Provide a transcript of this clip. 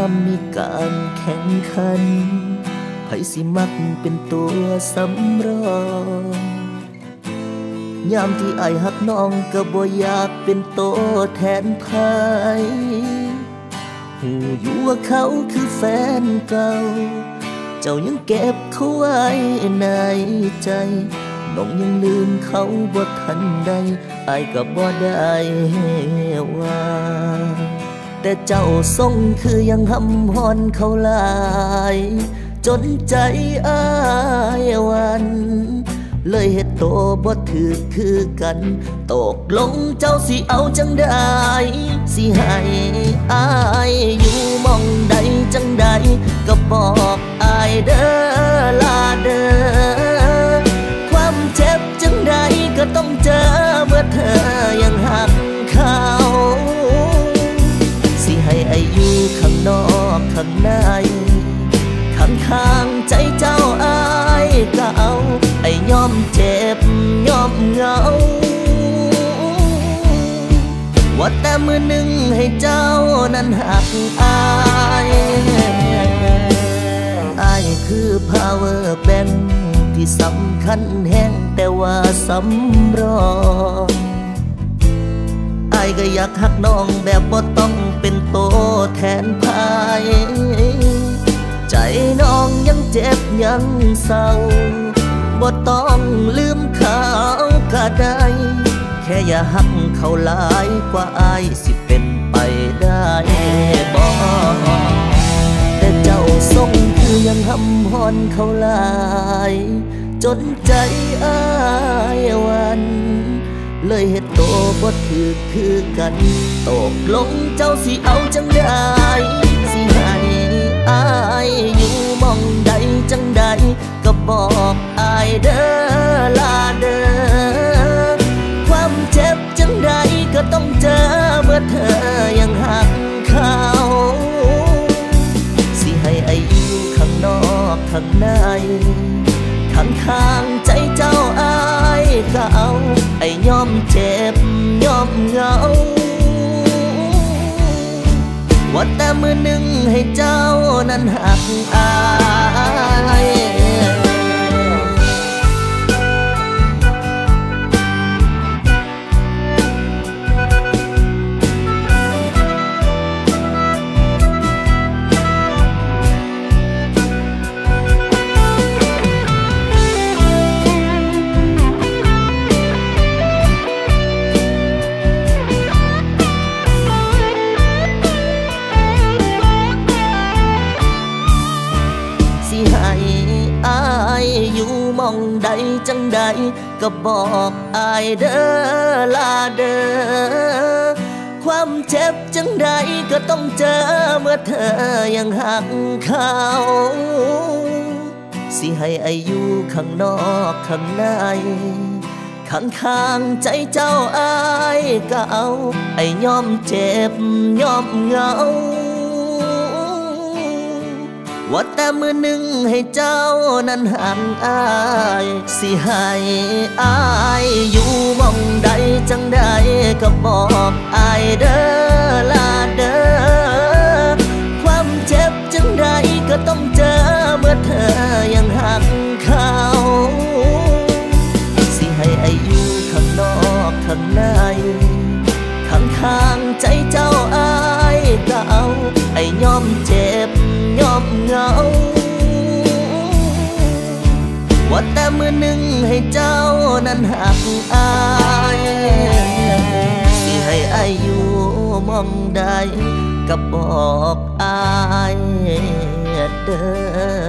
ามมีการแข่งขันไผสิมักเป็นตัวสำรองยามที่อ้ายหักน้องก็บ่อยากเป็นตัวแทนไผหูอยู่ว่าเขาคือแฟนเก่าเจ้ายังเก็บเขาไว้ในใจน้องยังลืมเขาบ่ทันใดอ้ายก็บ่ได้ว่าแต่เจ้าทรงคือยังหำฮอนเขาหลายจนใจอ้ายวันเลยเฮ็ดโตบ่ถือคือกันตกลงเจ้าสิเอาจังใดสิให้อ้ายอยู่มองใดจังใดก็บอกอ้ายเด้อลาเด้อความเจ็บจังใดก็ต้องเจอเมื่อเธอยังหักเขาสิให้อ้ายอยู่ข้างนอกข้างในข้างใจเจ้าอ้ายก็เอาไอ้ยอมเจ็บยอมเหงาว่าแต่มือหนึ่งให้เจ้านั้นหักอ้ายคือ power bank ที่สำคัญแห้งแต่ว่าสำรองอ้ายก็อยากหักน้องแบบบ่ต้องเป็นโตแทนพายใจน้องยังเจ็บยังเศร้าบ่ต้องลืมเขาก็ได้แค่อย่าหักเขาหลายกว่าอ้ายสิเป็นไปได้บ่แต่เจ้าทรงคือยังหำฮอนเขาหลายจนใจอ้ายวันเลยเฮ็ดโตบ่ถือคือกันตกลงเจ้าสิเอาจังได้สิให้อ้ายอยู่มองใดจังใดก็บอกอ้ายเด้อลาเด้อความเจ็บจังใดก็ต้องเจอเมื่อเธอยังหักเขาสิให้อ้ายอยู่ข้างนอกข้างในข้างใจเจ้าอ้ายก็เอาไอ้ยอมเจ็บยอมเหงาว่าแต่มือหนึ่งให้เจ้านั้นหักอ้ายอยู่มองใดจังใดก็บอกอ้ายเด้อลาเด้อความเจ็บจังใดก็ต้องเจอเมื่อเธอยังหักเขาสิให้อ้ายอยู่ข้างนอกข้างในข้างใจเจ้าอ้ายก็เอาไอ้ยอมเจ็บยอมเหงาว่าแต่มือหนึ่งให้เจ้านั้นหักอ้ายสิให้อ้ายอยู่มองใดจังใดก็บอกอ้ายเด้อลาเด้อความเจ็บจังใดก็ต้องเจอเมื่อเธอยังหักเขาสิให้อ้ายอยู่ข้างนอกข้างในข้างใจเจ้าอ้ายก็เอาไอ้ยอมเจ็บยอมเหงาว่าแต่มือหนึ่งให้เจ้านั้นหักอ้ายสิให้อ้ายอยู่มองใดก็บอกอ้ายเด้อ